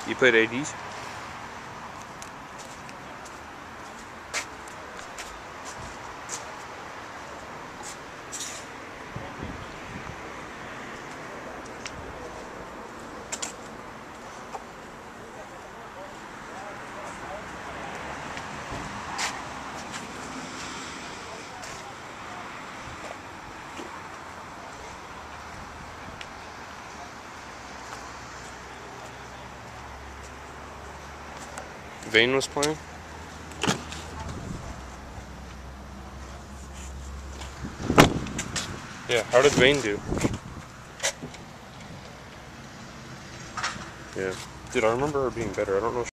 You played ADs? Vane was playing? Yeah, how did Vane do? Yeah. Dude, I remember her being better. I don't know if